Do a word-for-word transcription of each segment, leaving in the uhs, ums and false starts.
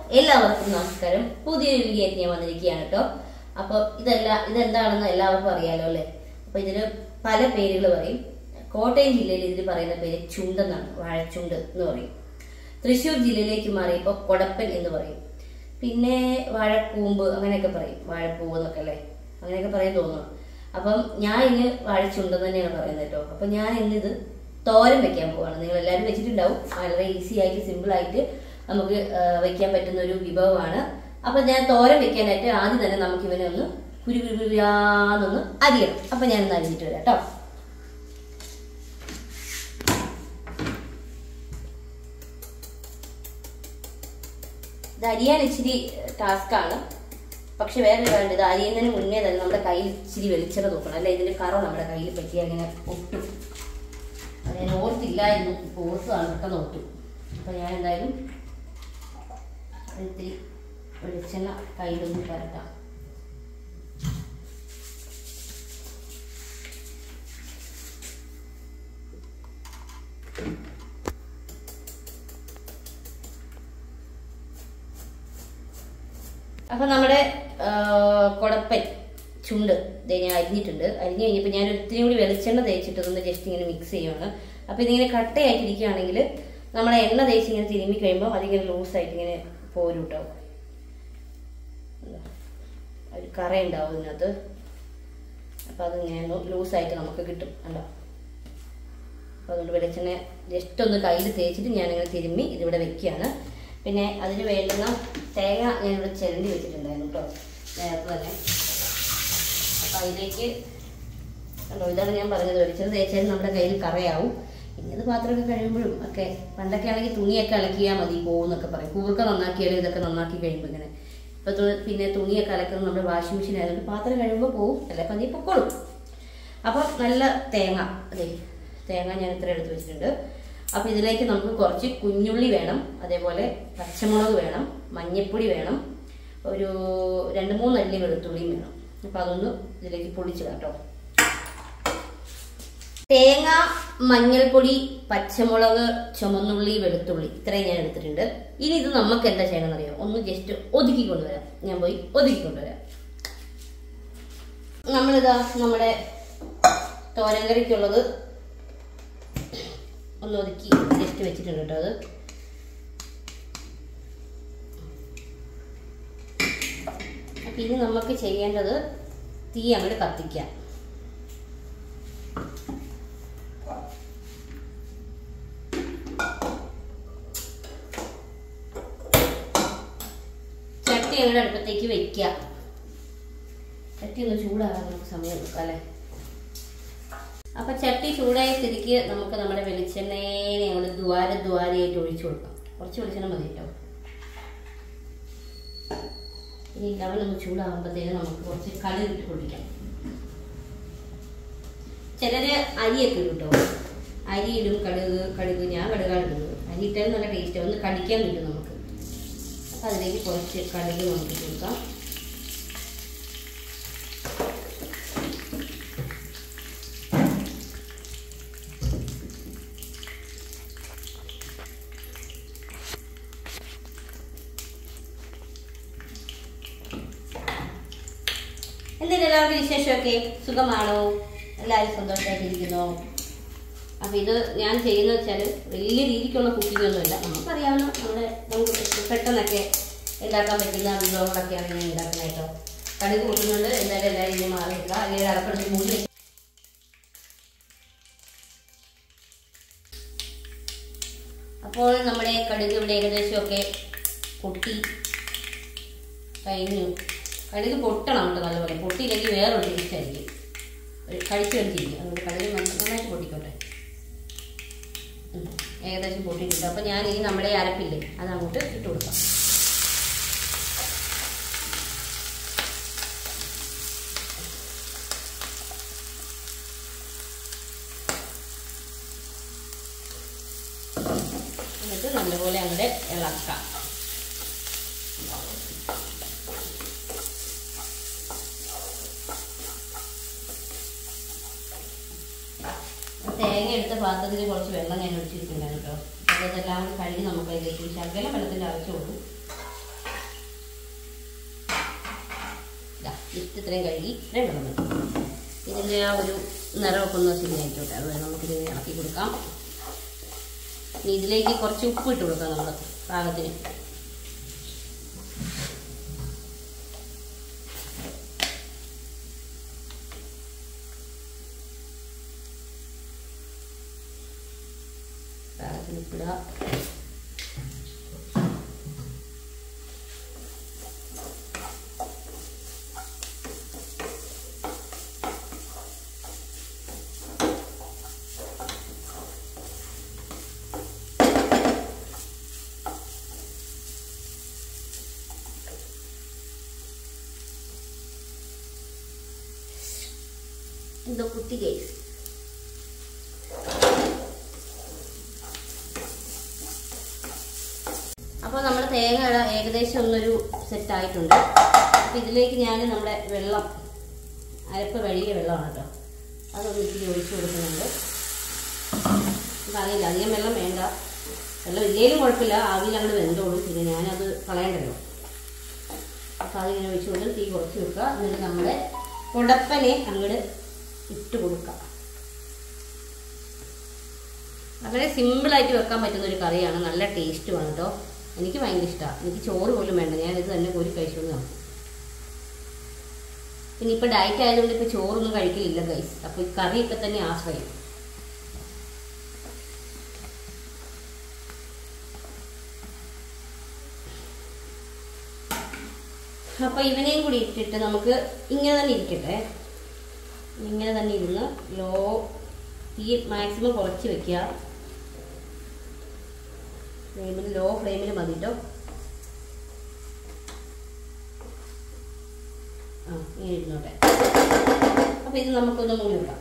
എല്ലാവർക്കും നമസ്കാരം. പുതിയൊരു വീഡിയോ ആയിട്ട് ഞാൻ വന്നിരിക്കുകയാണ് കേട്ടോ. അപ്പൊ ഇതല്ല ഇതെന്താണെന്ന് എല്ലാവർക്കും അറിയാലോ അല്ലെ. അപ്പൊ ഇതിന് പല പേരുകൾ പറയും. കോട്ടയം ജില്ലയിൽ ഇതിന് പറയുന്ന പേര് ചുണ്ടെന്നാണ്, വാഴച്ചുണ്ട് എന്ന് പറയും. തൃശ്ശൂർ ജില്ലയിലേക്ക് മാറിയപ്പോ കൊടപ്പൻ എന്ന് പറയും. പിന്നെ വാഴക്കൂമ്പ് അങ്ങനെയൊക്കെ പറയും, വാഴപ്പൂവ് എന്നൊക്കെ അല്ലേ, അങ്ങനെയൊക്കെ പറയും തോന്നുന്നു. അപ്പം ഞാൻ ഇന്ന് വാഴച്ചുണ്ടെന്ന് തന്നെയാണ് പറയുന്നത് കേട്ടോ. അപ്പൊ ഞാൻ ഇന്നിത് തോരൻ വെക്കാൻ പോവാണ്. നിങ്ങൾ എല്ലാവരും വെച്ചിട്ടുണ്ടാവും. വളരെ ഈസി ആയിട്ട് സിമ്പിൾ ആയിട്ട് നമുക്ക് വെക്കാൻ പറ്റുന്ന ഒരു വിഭവമാണ്. അപ്പൊ ഞാൻ തോരൻ വെക്കാനായിട്ട് ആദ്യം തന്നെ നമുക്ക് ഇവനെ ഒന്ന് കുരു കുരു കുരുന്നൊന്ന് അരിയണം. അപ്പൊ ഞാനൊന്ന് അരിഞ്ഞിട്ട് വരാം കേട്ടോ. ഇത് അരിയാൻ ഇച്ചിരി ടാസ്ക് ആണ്. പക്ഷെ വേറെ വേണ്ട, ഇത് അരിയുന്നതിന് മുന്നേ തന്നെ നമ്മുടെ കയ്യിൽ ഇച്ചിരി വെളിച്ചെണ്ണ നോക്കണം, അല്ലെ ഇതിന്റെ കറ നമ്മുടെ കയ്യിൽ പറ്റിയാൽ അങ്ങനെ ഒട്ടും. അത് ഞാൻ ഓർത്തില്ലായിരുന്നു, ഇപ്പൊ ഓർത്തതാണ് പെട്ടെന്ന് ഒട്ടും. അപ്പൊ ഞാൻ എന്തായാലും ഇത്തിരി വെളിച്ചെണ്ണ കയ്യിലൊന്നും പരട്ടാം. അപ്പൊ നമ്മുടെ കൊടപ്പൻ ചുണ്ട് ഞാൻ അരിഞ്ഞിട്ടുണ്ട്. അരിഞ്ഞു കഴിഞ്ഞപ്പോൾ ഞാൻ ഒത്തിരി കൂടി വെളിച്ചെണ്ണ തേച്ചിട്ടൊന്ന് ജസ്റ്റ് ഇങ്ങനെ മിക്സ് ചെയ്യുവാണ്. അപ്പൊ ഇതിങ്ങനെ കട്ടയായിട്ടിരിക്കുകയാണെങ്കിൽ നമ്മളെ എണ്ണ തേച്ച് ഇങ്ങനെ തിരുമ്മി കഴിയുമ്പോൾ അതിങ്ങനെ ലൂസായിട്ട് ഇങ്ങനെ പോരും കേട്ടോ. ഒരു കറ ഉണ്ടാവും ഇതിനകത്ത്. അപ്പൊ അതിങ്ങനെ ലൂസായിട്ട് നമുക്ക് കിട്ടും കണ്ടോ. അപ്പൊ അതുകൊണ്ട് വെളിച്ചെണ്ണ ജസ്റ്റ് ഒന്ന് കയ്യിൽ തേച്ചിട്ട് ഞാനിങ്ങനെ തിരുമ്മി ഇതിവിടെ വെക്കുകയാണ്. പിന്നെ അതിന് വേണ്ടുന്ന തേങ്ങ ഞാനിവിടെ ചിരണ്ടി വെച്ചിട്ടുണ്ടായിരുന്നു കേട്ടോ നേരത്തെ തന്നെ. അപ്പം അതിലേക്ക് കണ്ടോ, ഇതാണ് ഞാൻ പറഞ്ഞത്, വെളിച്ചെണ്ണ തേച്ചാലും നമ്മുടെ കയ്യിൽ കറയാവും. ഇനി അത് പാത്രമൊക്കെ കഴിയുമ്പോഴും ഒക്കെ, പണ്ടൊക്കെ ആണെങ്കിൽ തുണിയൊക്കെ അലക്കിയാൽ മതി പോകുന്നൊക്കെ പറയും. കൂർക്ക നന്നാക്കിയാലും ഇതൊക്കെ നന്നാക്കി കഴിയുമ്പോൾ ഇങ്ങനെ. ഇപ്പം പിന്നെ തുണിയൊക്കെ അലക്കുന്നത് നമ്മുടെ വാഷിംഗ് മെഷീൻ ആയതുകൊണ്ട് പാത്രം കഴിയുമ്പോൾ പോവും, അല്ലെ പതി പൊക്കോളും. അപ്പം നല്ല തേങ്ങ, അതെ തേങ്ങ ഞാൻ ഇത്ര എടുത്ത് വെച്ചിട്ടുണ്ട്. അപ്പൊ ഇതിലേക്ക് നമുക്ക് കുറച്ച് കുഞ്ഞുള്ളി വേണം, അതേപോലെ പച്ചമുളക് വേണം, മഞ്ഞൾപ്പൊടി വേണം, ഒരു രണ്ട് മൂന്ന് അല്ലി വെളുത്തുള്ളിയും വേണം. അപ്പൊ അതൊന്ന് ഇതിലേക്ക് പൊടിച്ചിടാം കേട്ടോ. തേങ്ങ, മഞ്ഞൾപ്പൊടി, പച്ചമുളക്, ചുമന്നുള്ളി, വെളുത്തുള്ളി ഇത്രയും ഞാൻ എടുത്തിട്ടുണ്ട്. ഇനി ഇത് നമുക്ക് എന്താ ചെയ്യണമെന്ന് അറിയാം, ഒന്ന് ജസ്റ്റ് ഒതുക്കി കൊണ്ടുവരാം. ഞാൻ പോയി ഒതുക്കി കൊണ്ടുവരാം. നമ്മളിതാ നമ്മുടെ തോരൻ കറിക്കുള്ളത് ഒന്ന് ഒതുക്കി ജസ്റ്റ് വെച്ചിട്ടുണ്ട് കേട്ടോ. അത് അപ്പം ഇനി നമുക്ക് ചെയ്യേണ്ടത് തീ അങ്ങോട്ട് കത്തിക്കാം. ചട്ടി അങ്ങോട്ട് അടുപ്പത്തേക്ക് വെക്കുക. ചട്ടി ഒന്ന് ചൂടാകാൻ നമുക്ക് സമയം എടുക്കാം അല്ലേ. അപ്പൊ ചട്ടി ചൂടായ സ്ഥിതിക്ക് നമുക്ക് നമ്മുടെ വെളിച്ചെണ്ണേനെ അങ്ങോട്ട് ദ്വാര ദ്വാരയായിട്ട് ഒഴിച്ചു കൊടുക്കാം. കുറച്ച് വെളിച്ചെണ്ണ മതി കേട്ടോ. ഇനി ലവനൊന്ന് ചൂടാകുമ്പോഴത്തേനും നമുക്ക് കുറച്ച് കടുക് ഇട്ട് പൊടിക്കാം. ചിലര് അരിയൊക്കെ ഇടും കേട്ടോ, അരി ഇടും, കടുക് കടുക് ഞാൻ കടുകാണ് ഇടുന്നത്. അരി ഇട്ടാലും നല്ല ടേസ്റ്റ്, ഒന്ന് കടിക്കാൻ കിട്ടും നമുക്ക്. അപ്പൊ അതിലേക്ക് കുറച്ച് കടുക് നമുക്ക് കൊടുക്കാം. എന്തിനാ എല്ലാവർക്കും വിശേഷമൊക്കെ സുഖമാണോ? എല്ലാവരും സന്തോഷമായിട്ടിരിക്കുന്നോ? അപ്പൊ ഇത് ഞാൻ ചെയ്യുന്നത് വെച്ചാൽ വലിയ രീതിക്കുള്ള കുക്കിംഗ് ഒന്നുമില്ല, നമുക്കറിയാവുന്ന നമ്മുടെ നമുക്ക് പെട്ടെന്നൊക്കെ ഉണ്ടാക്കാൻ പറ്റുന്ന വിഭവങ്ങളൊക്കെയാണ് ഞാൻ ഉണ്ടാക്കുന്നത് കേട്ടോ. കടുക് കൂട്ടുന്നുണ്ട്, എന്തായാലും എല്ലാവരും ഇങ്ങനെ മാറി വെക്കുക, അല്ലെങ്കിൽ അടപ്പടച്ച് മൂടി വെക്കുക. അപ്പോൾ നമ്മുടെ കടുക് ഇവിടെ ഏകദേശമൊക്കെ പൊട്ടി കഴിഞ്ഞു. കടുക് പൊട്ടണം കേട്ടോ നല്ലപോലെ, പൊട്ടിയില്ലെങ്കിൽ വേറൊരു ടേസ്റ്റ് ആയിരിക്കും, ഒരു കഴിച്ച് കഴിച്ചിരിക്കും. അതുകൊണ്ട് കടുക് നന്നായിട്ട് പൊട്ടിക്കോട്ടെ. ഏകദേശം പൊട്ടിയിട്ടുണ്ട്. അപ്പം ഞാൻ ഈ നമ്മുടെ അരപ്പില്ലേ അത് അങ്ങോട്ട് ഇട്ട് കൊടുക്കാം. എന്നിട്ട് നല്ലപോലെ അങ്ങോട്ട് ഇളക്കാം. തേങ്ങ എടുത്ത പാത്രത്തിൽ കുറച്ച് വെള്ളം ഞാൻ ഒഴിച്ചിരിക്കുന്നുണ്ടായിരുന്നു കേട്ടോ. അതെല്ലാം കഴുകി നമുക്ക് അതിലേക്ക് ശകലം വെള്ളത്തിൻ്റെ ആവശ്യമുള്ളൂ. ജസ്റ്റ് ഇത്രയും കഴുകി ഇത്രയും വെള്ളം മതി. ഇതിൻ്റെ ആ ഒരു നിറമൊക്കെ ഒന്ന് ശരിയായിക്കോട്ടെ. അതുവരെ നമുക്കിതിനെ ഇളക്കി കൊടുക്കാം. ഇനി ഇതിലേക്ക് കുറച്ച് ഉപ്പ് ഇട്ട് കൊടുക്കാം നമ്മൾ പാകത്തിന്. പാകത്തിന് ഉപ്പിടുക. എന്തോ കുത്തി ഗൈസ്. അപ്പോൾ നമ്മുടെ തേങ്ങ ഏകദേശം ഒന്നൊരു സെറ്റായിട്ടുണ്ട്. അപ്പോൾ ഇതിലേക്ക് ഞാൻ നമ്മുടെ വെള്ളം അരപ്പ് വഴിയ വെള്ളമാണ് കേട്ടോ, അതൊന്ന് ഇത്തിരി ഒഴിച്ചു കൊടുക്കുന്നുണ്ട്. അറിയില്ല അധികം വെള്ളം വേണ്ട, വെള്ളം ഇല്ലേലും കുഴപ്പമില്ല, ആവിയിൽ അങ്ങോട്ട് വെന്തോളും. പിന്നെ ഞാനത് കളയണ്ടല്ലോ. അപ്പോൾ അതിങ്ങനെ ഒഴിച്ചു കൊടുത്ത് തീ കുറച്ച് വെക്കുക. എന്നിട്ട് നമ്മുടെ കുടപ്പനെ അങ്ങോട്ട് ഇട്ട് കൊടുക്കുക. വളരെ സിമ്പിളായിട്ട് വെക്കാൻ പറ്റുന്ന ഒരു കറിയാണ്, നല്ല ടേസ്റ്റുമാണ് കേട്ടോ. എനിക്ക് ഭയങ്കര ഇഷ്ടമാണ്. എനിക്ക് ചോറ് പോലും വേണ്ട, ഞാനിത് തന്നെ കോരി കഴിച്ചുകൊണ്ട് നോക്കും. പിന്നെ ഇപ്പോൾ ഡയറ്റ് ആയതുകൊണ്ട് ഇപ്പോൾ ചോറൊന്നും കഴിക്കലില്ല ഗൈസ്. അപ്പോൾ ഈ കറിയൊക്കെ തന്നെ ആശ്രയം. അപ്പോൾ ഇവനെയും കൂടി ഇട്ടിട്ട് നമുക്ക് ഇങ്ങനെ തന്നെ ഇരിക്കട്ടെ. ഇങ്ങനെ തന്നെ ഇരുന്ന് ലോ തീ മാക്സിമം കുറച്ച് വെക്കുക. ഫ്ലെയിമിൽ ലോ ഫ്ലെയിമിൽ മതി കേട്ടോ. ആ ഇങ്ങനെ ഇരുന്നോട്ടെ. അപ്പോൾ ഇത് നമുക്കൊന്ന് മൂടി വെക്കാം.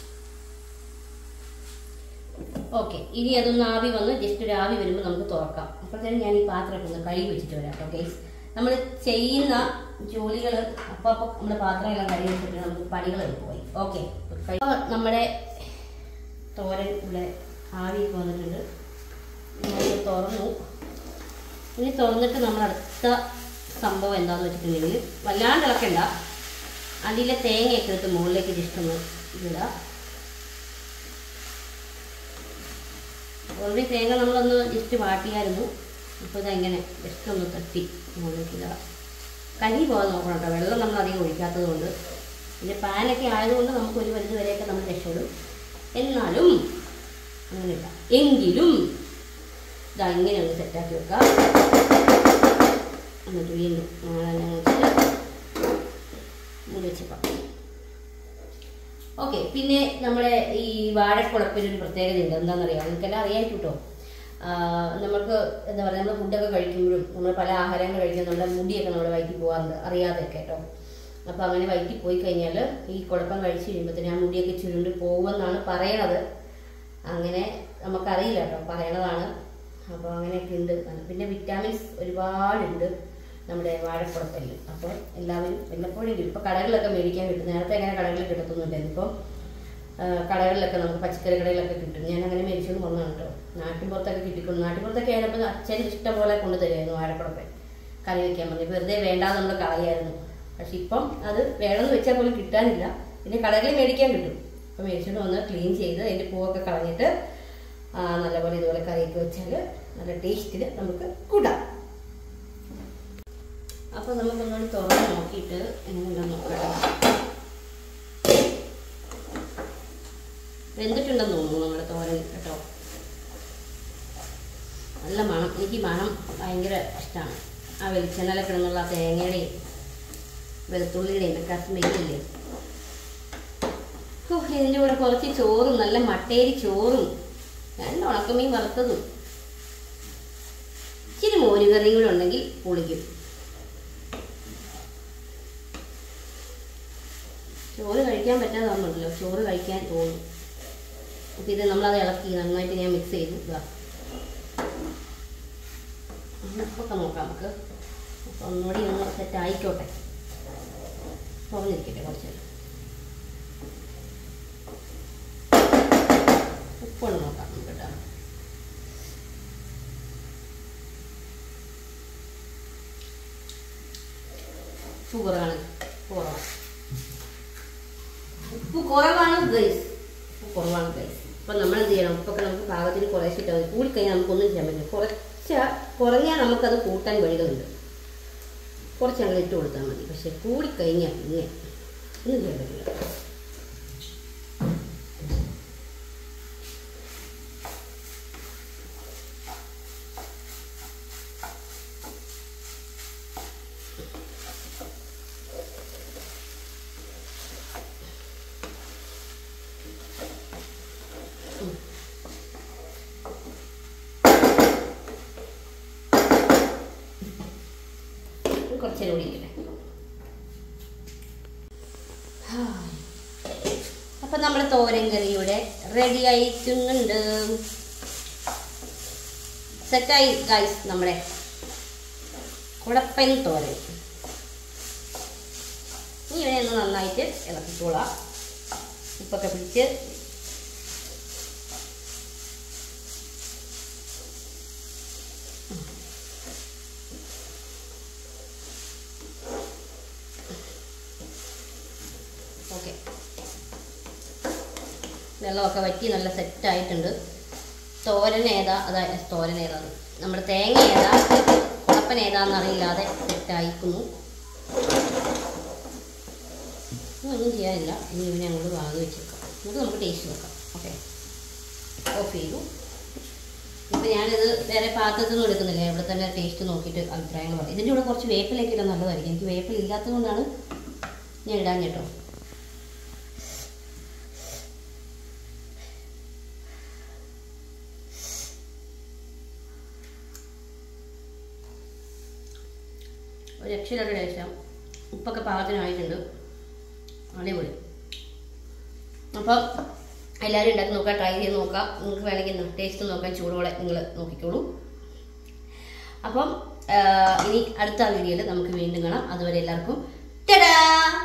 ഓക്കെ, ഇനി അതൊന്ന് ആവി വന്ന് ജസ്റ്റ് ഒരു ആവി വരുമ്പോൾ നമുക്ക് തുറക്കാം. അപ്പോഴത്തേനും ഞാൻ ഈ പാത്രമൊക്കെ ഒന്ന് കഴുകി വെച്ചിട്ട് വരാം കേട്ടോ ഗൈസ്. നമ്മൾ ചെയ്യുന്ന ജോലികൾ അപ്പം അപ്പം നമ്മുടെ പാത്രമെല്ലാം കഴുകി വെച്ചിട്ട് നമുക്ക് പണികൾ പോയി. ഓക്കെ, നമ്മുടെ തോരൻ ഇവിടെ ആവിയൊക്കെ വന്നിട്ടുണ്ട്. നമ്മൾ തുറന്നു. ഇനി തുറന്നിട്ട് നമ്മൾ അടുത്ത സംഭവം എന്താണെന്ന് വെച്ചിട്ടുണ്ടെങ്കിൽ വല്ലാണ്ട് ഇളക്കണ്ട, അതിലെ തേങ്ങയൊക്കെ എടുത്ത് മുകളിലേക്ക് ജസ്റ്റ് ഒന്ന് ഇടുക. ഓൾറെഡി തേങ്ങ നമ്മളൊന്ന് ജസ്റ്റ് വാട്ടിയായിരുന്നു. അപ്പോൾ ഇതെങ്ങനെ ജസ്റ്റ് ഒന്ന് തട്ടി മുകളിലേക്ക് ഇടുക. കരി പോകാൻ നോക്കണം കേട്ടോ, വെള്ളം നമ്മൾ അധികം ഒഴിക്കാത്തത് കൊണ്ട്. പിന്നെ പാനൊക്കെ ആയതുകൊണ്ട് നമുക്ക് ഒരു പരിധി വരെയൊക്കെ നമ്മൾ രക്ഷപ്പെടും. എന്നാലും അങ്ങനെ ഇല്ല, എങ്കിലും ഇതാ ഇങ്ങനെ ഒന്ന് സെറ്റാക്കി വെക്കാം. എന്നിട്ട് വീണ്ടും അങ്ങനെ വെച്ചിട്ട് മൂടി വെച്ചേക്കാം. ഓക്കെ, പിന്നെ നമ്മുടെ ഈ വാഴക്കുളപ്പിനൊരു പ്രത്യേകതയുണ്ട്. എന്താണെന്നറിയാം, നിങ്ങൾക്കെല്ലാം അറിയാമായിട്ട് കേട്ടോ. നമുക്ക് എന്താ പറയുക, നമ്മൾ ഫുഡൊക്കെ കഴിക്കുമ്പോഴും നമ്മൾ പല ആഹാരങ്ങൾ കഴിക്കുമ്പോൾ നമ്മുടെ മുടിയൊക്കെ നമ്മുടെ വയറ്റിൽ പോകാറുണ്ട്, അറിയാതെ കേട്ടോ. അപ്പോൾ അങ്ങനെ വയറ്റിൽ പോയി കഴിഞ്ഞാൽ ഈ കുഴപ്പം കഴിച്ച് കഴിയുമ്പോഴത്തേന് ആ മുടിയൊക്കെ ചുരുണ്ട് പോകുമെന്നാണ് പറയണത്. അങ്ങനെ നമുക്കറിയില്ല കേട്ടോ, പറയണതാണ്. അപ്പോൾ അങ്ങനെയൊക്കെ ഉണ്ട്. പിന്നെ വിറ്റാമിൻസ് ഒരുപാടുണ്ട് നമ്മുടെ വാഴക്കുളത്തിൽ. അപ്പോൾ എല്ലാവരും വല്ലപ്പോഴെങ്കിലും ഇപ്പോൾ കടകളിലൊക്കെ മേടിക്കാൻ കിട്ടും. നേരത്തെ അങ്ങനെ കടകളിൽ കിട്ടത്തൊന്നുമില്ലായിരുന്നു. ഇപ്പം കടകളിലൊക്കെ നമുക്ക് പച്ചക്കറി കടകളിലൊക്കെ കിട്ടും. ഞാൻ അങ്ങനെ മേടിച്ചത് വന്നതാണ് കേട്ടോ. നാട്ടിൻപുറത്തൊക്കെ കിട്ടിക്കൊണ്ട് നാട്ടിൻപുറത്തൊക്കെ ആയപ്പോൾ അച്ഛൻ ഇഷ്ടം പോലെ കൊണ്ടു തരുമായിരുന്നു വാഴക്കുളപ്പൻ കറി വയ്ക്കാൻ പറഞ്ഞു. വെറുതെ വേണ്ടാതെ നമ്മൾ കളയായിരുന്നു. പക്ഷെ ഇപ്പം അത് വേണമെന്ന് വെച്ചാൽ പോലും കിട്ടാനില്ല. പിന്നെ കടകളിൽ മേടിക്കാൻ കിട്ടും. അപ്പം മേടിച്ചുകൊണ്ട് വന്ന് ക്ലീൻ ചെയ്ത് അതിൻ്റെ പൂവൊക്കെ കളഞ്ഞിട്ട് നല്ലപോലെ ഇതുപോലെ കറിയൊക്കെ വെച്ചാൽ നല്ല ടേസ്റ്റിൽ നമുക്ക് കൂടാം. അപ്പോൾ നമുക്കൊന്നുകൂടി തുറന്ന് നോക്കിയിട്ട് എങ്ങനെയുണ്ടെന്ന് നോക്കാം. വെന്തിട്ടുണ്ടെന്ന് തോന്നുന്നു നമ്മുടെ തോരൻ കേട്ടോ. നല്ല മണം, എനിക്ക് മണം ഭയങ്കര ഇഷ്ടമാണ്. ആ വെളിച്ചെണ്ണയിലൊക്കെ കിടന്നുള്ള തേങ്ങയുടെയും വെളുത്തുള്ളിയുടെയും ഒക്കെ സ്മെല്ലില്ലേ. ഓ, ഇതിൻ്റെ കൂടെ കുറച്ച് ചോറും നല്ല മട്ടേരി ചോറും രണ്ട് ഉണക്കമീൻ വറുത്തതും ഇച്ചിരി മോരുകറിയും കൂടെ ഉണ്ടെങ്കിൽ പൊളിക്കും. ചോറ് കഴിക്കാൻ പറ്റാതാകുന്നുണ്ടല്ലോ, ചോറ് കഴിക്കാൻ തോന്നും. അപ്പം ഇത് നമ്മളത് ഇളക്കി നന്നായിട്ട് ഞാൻ മിക്സ് ചെയ്തു. ഇതാ ഉപ്പൊക്കെ നോക്കാം നമുക്ക്. അപ്പം ഒന്നുകൂടി ഒന്ന് സെറ്റ് ആയിക്കോട്ടെ, തുറന്നിരിക്കട്ടെ കുറച്ച്. ഉപ്പൊന്ന് നോക്കാം നമുക്ക് കേട്ടോ. സൂപ്പറാണ്. കുറവാണ്, ഉപ്പ് കുറവാണ് ഗൈസ്, ഉപ്പ് കുറവാണ് ഗൈസ്. അപ്പം നമ്മൾ എന്ത് ചെയ്യണം, ഉപ്പൊക്കെ നമുക്ക് പാകത്തിന് കുറച്ചിട്ടാൽ മതി. കൂടിക്കഴിഞ്ഞാൽ നമുക്കൊന്നും ചെയ്യാൻ പറ്റില്ല. കുറച്ച കുറഞ്ഞാൽ നമുക്കത് കൂട്ടാൻ വഴികളുണ്ട്. കുറച്ച് ഞങ്ങൾ ഇട്ട് കൊടുത്താൽ മതി. പക്ഷെ കൂടിക്കഴിഞ്ഞാൽ പിന്നെ ഒന്നും ചെയ്യാൻ പറ്റില്ല. കുറച്ചേരം കൂടി ഇരിക്കട്ടെ. അപ്പം നമ്മുടെ തോരൻ കറി ഇവിടെ റെഡി ആയിട്ടുന്നുണ്ട്. സെറ്റായി ഗൈസ് നമ്മുടെ കുടപ്പൻ തോരൻ. ഇനി ഇവനെ ഒന്ന് നന്നായിട്ട് ഇളക്കിക്കോളാം. ഉപ്പൊക്കെ പിടിച്ച് ഓക്കെ. വെള്ളമൊക്കെ വറ്റി നല്ല സെറ്റായിട്ടുണ്ട്. തോരൻ ഏതാ, അതായത് തോരൻ ഏതാണ്, നമ്മുടെ തേങ്ങ ഏതാ, കുഴപ്പൻ ഏതാന്ന് അറിയില്ലാതെ സെറ്റായിക്കുന്നു. ഒന്നും ചെയ്യാനില്ല. ഇനി ഇവനെ അങ്ങോട്ട് വാങ്ങി വെച്ചേക്കാം. എന്നിട്ട് നമുക്ക് ടേസ്റ്റ് നോക്കാം. ഓക്കെ, ഓഫ് ചെയ്തു. ഇപ്പം ഞാനിത് വേറെ പാത്രത്തിൽ നിന്ന് എടുക്കുന്നില്ല, ഇവിടെ തന്നെ ടേസ്റ്റ് നോക്കിയിട്ട് അഭിപ്രായങ്ങൾ പറയും. ഇതിൻ്റെ കൂടെ കുറച്ച് വേപ്പിലൊക്കെ ഇടാൻ നല്ലതായിരിക്കും. എനിക്ക് വേപ്പിൽ ഇല്ലാത്തത് കൊണ്ടാണ് ഞാൻ ഇടാൻ കേട്ടോ. ഒരു രക്ഷയില്ലാത്ത ടേസ്റ്റാണ്. ഉപ്പൊക്കെ പാകത്തിനായിട്ടുണ്ട്, അടിപൊളി. അപ്പം എല്ലാവരും ഉണ്ടാക്കി നോക്കാം, ട്രൈ ചെയ്ത് നോക്കാം. നിങ്ങൾക്ക് വേണമെങ്കിൽ ടേസ്റ്റ് നോക്കാൻ ചൂടോടെ നിങ്ങൾ നോക്കിക്കോളൂ. അപ്പം ഇനി അടുത്ത വീഡിയോയിൽ നമുക്ക് വീണ്ടും കാണാം. അതുവരെ എല്ലാവർക്കും ടാറ്റാ.